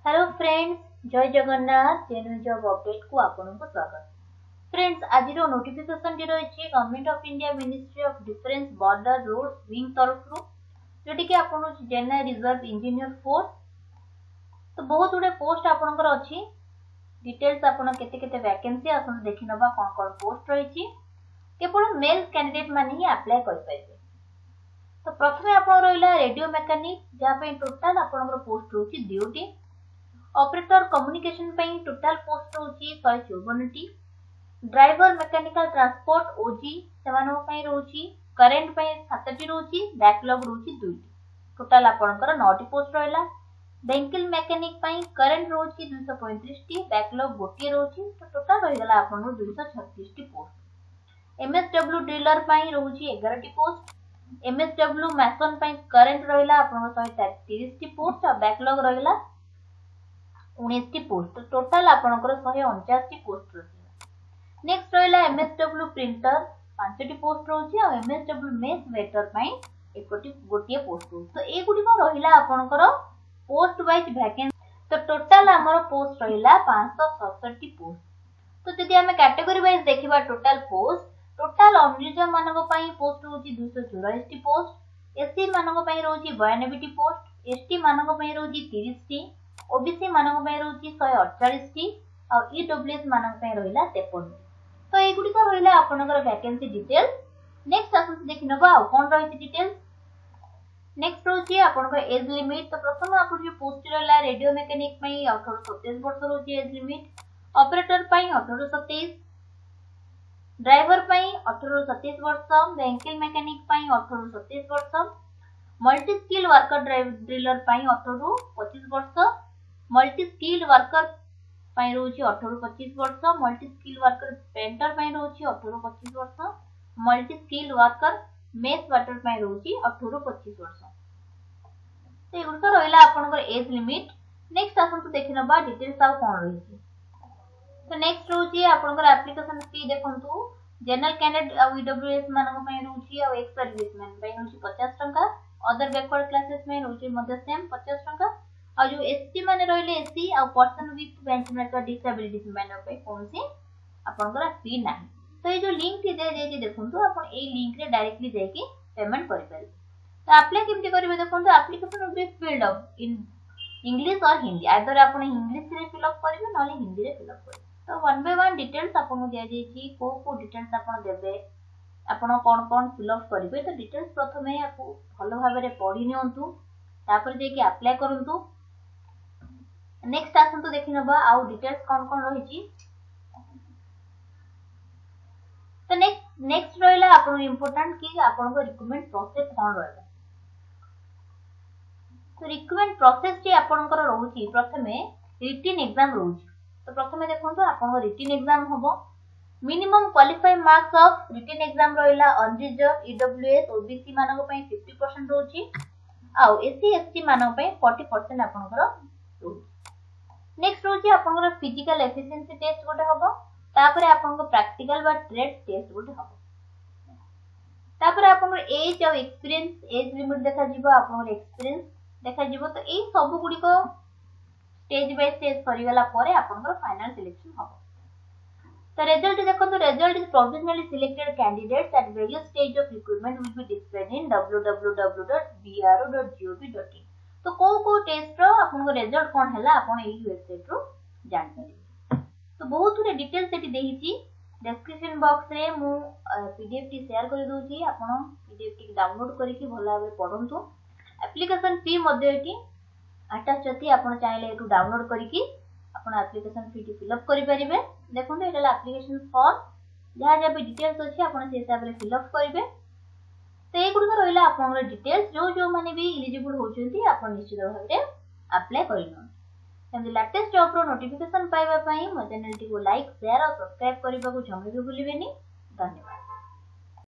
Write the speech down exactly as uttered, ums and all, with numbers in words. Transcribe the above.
Hello friends, जय Jagannath genuine job update को आपनको स्वागत। फ्रेंड्स, आज रो नोटिफिकेशन टी रही government of India ministry of defence border roads wing तरफ रो जोटी कि आपन जनरल रिजर्व इंजीनियर फोर्स। तो बहुत गुडे पोस्ट आपनकर अछि। डिटेल्स आपन केते केते वैकेंसी आसन देखि नबा कोन कोन पोस्ट रही। केवल मेल कैंडिडेट माने ही अप्लाई कर पाइबे। तो प्रथमे आपन रहिला रेडियो मैकेनिक जहा पे टोटल आपनकर पोस्ट होची ड्यूटी। ऑपरेटर कम्युनिकेशन पई टोटल पोस्ट होची एक सौ चौवन टी। ड्राइवर मैकेनिकल ट्रांसपोर्ट ओजी सेमानो पई रहउची। करंट पई सात टी रहउची, बैकलॉग रहउची दो टी। टोटल आपनकर नौ टी पोस्ट रहला। वेहिकल मैकेनिक पई करंट रहउची दो सौ पैंतीस टी, बैकलॉग गोटी रहउची। तो टोटल रहि गला आपनकर दो सौ छत्तीस टी पोस्ट। एमएसडब्ल्यू ड्रिलर पई रहउची ग्यारह टी पोस्ट। एमएसडब्ल्यू मैसन पई करंट रहला आपनकर एक सौ तीस टी पोस्ट और बैकलॉग रहला उन्नीस टी पोस्ट। तो टोटल आपनकर एक सौ उनचास टी पोस्ट रहला। नेक्स्ट रहला एमएसडब्ल्यू प्रिंटर पाँच टी पोस्ट रहउची और एमएसडब्ल्यू मेस वेटर पई एक टी गोटिए पोस्ट रहउची। तो ए गुडी को रहला आपनकर पोस्ट वाइज वैकेंसी। तो टोटल हमर पोस्ट रहला पाँच सौ सड़सठ टी पोस्ट। तो जदि हम कैटेगरी वाइज देखिबा टोटल पोस्ट, टोटल अनरिजर्व मानक पई पोस्ट रहउची दो सौ चौवालीस टी पोस्ट। एससी मानक पई रहउची बानवे टी पोस्ट। एसटी मानक पई रहउची तीस टी। ओबीसी मानक पई रहउची एक सौ अड़तालीस टी और ईडब्ल्यूएस मानक पई रहला तिरपन टी। तो ए गुडी को रहला आपनकर वैकेंसी डिटेल। नेक्स्ट आसन देखिनबा आ कोन रहिछि डिटेल्स। नेक्स्ट रहउची आपनकर एज लिमिट। तो प्रथम आपन जो पोस्ट रहला रेडियो मैकेनिक पई अठारह सौ सत्ताईस वर्ष रहउची एज लिमिट। ऑपरेटर पई अठारह सौ सत्ताईस, ड्राइवर पई अठारह सौ सत्ताईस वर्ष, वेहिकल मैकेनिक पई अठारह सौ सत्ताईस वर्ष, मल्टी स्किल वर्कर ड्रिलर पई अठारह सौ पच्चीस वर्ष, मल्टी स्किल वर्कर पई रहउची अठारह सौ पच्चीस वर्ष, मल्टी स्किल वर्कर पेंटर पई रहउची अठारह सौ पच्चीस वर्ष, multi skill worker mess waiter पई रहउची अठारह सौ पच्चीस वर्ष। तो एगुड तो रहला आपनकर एज लिमिट। नेक्स्ट आसन तो देखिनबा डिटेल्स आ कोन रहिछि। तो नेक्स्ट रहउची आपनकर एप्लीकेशन फी देखंतु। जनरल कैंडिडेट आ ईडब्ल्यूएस मानक पई रहउची आ एक्स सर्विसमैन पई रहउची पचास टंका। अदर बैकवर्ड क्लासेस में रहउची मध्य सेम पचास टंका। और जो एसटी माने रहले एससी आ पर्सन विथ बेंचमार्क डिसेबिलिटी माने पे कोनसी आपनकर फी नाही। तो ये जो लिंक थी दे देती देखंतु आपण ए लिंक रे डायरेक्टली जाके पेमेंट करि पारि। तो अप्लाई केमति करिवे देखंतु। Application will be filled up in English और हिंदी। आइदर आपण इंग्लिश रे फिल अप करिवे नले हिंदी रे फिल अप करिवे। तो वन बाय वन डिटेल्स आपन दिया जायछि। को को डिटेल्स आपन देबे, आपन कोन कोन फिल अप करिवे। तो डिटेल्स प्रथमे आपु भलो भाबे रे पढि नियंतु, तापर जे कि अप्लाई करंतु। नेक्स्ट आसन तो देखिनबा आउ डिटेल्स कोन कोन रहिछि। तो नेक्स्ट नेक्स्ट रहला आपन इंपोर्टेंट कि आपन को रिक्रूटमेंट प्रोसेस कोन रहला। तो रिक्रूटमेंट प्रोसेस जे आपन को रहउछि प्रथमे रिटन एग्जाम रहउछि। तो प्रथमे देखंतु आपन को रिटन एग्जाम होबो। Minimum qualified marks of written exam रहला अनरिजर्व ईडब्ल्यूएस ओबीसी मानक पई पचास परसेंट रहउछि आ एससी एसटी मानक पई चालीस परसेंट आपन को रहउछि। नेक्स्ट रहउछि आपन को फिजिकल एफिशिएंसी टेस्ट गोटे होबो। तापर आपन को प्रैक्टिकल बा ट्रेड टेस्ट गोटे होबो। तापर आपन को एज और एक्सपीरियंस एज लिमिट देखा जिवो, आपन को एक्सपीरियंस देखा जिवो। तो ए सब गुडी को स्टेज बाय स्टेज करि गला परे आपन को फाइनल सिलेक्शन होबो। तो रिजल्ट देखंतु। Result is provisionally selected candidates at various stage of recruitment will be displayed in W W W dot B R O dot G O V dot in. तो को को टेस्ट रो आपन को result कोन हला आपन एई वेबसाइट रो जान पारि। तो बहुत थोड़े डिटेल्स एटी देहिची। डिस्क्रिप्शन बॉक्स रे मु पीडीएफ टी शेयर कर दोची। आपन पीडीएफ टी डाउनलोड करिकि भला भाबे पढंतु। एप्लीकेशन फी मध्ये एटी अटैच अछि। आपन चाहिले एटू डाउनलोड करिकि आपन एप्लीकेशन फी टी फिल अप करि परिबे। देखंतु एटा एप्लीकेशन फॉर्म जहा जहा भी डिटेल्स अछि आपन से हिसाब रे फिल अप करिवे। तो ए गुडी रहला आपन डिटेल्स। जो जो माने भी एलिजिबल होचंती आपन निश्चित भाबे अप्लाई करिनो। एंड लेटेस्ट जॉब रो नोटिफिकेशन पाइबा पई मो चैनल टी को लाइक शेयर और सब्सक्राइब करबा को जमे भी भूलिबेनी। धन्यवाद।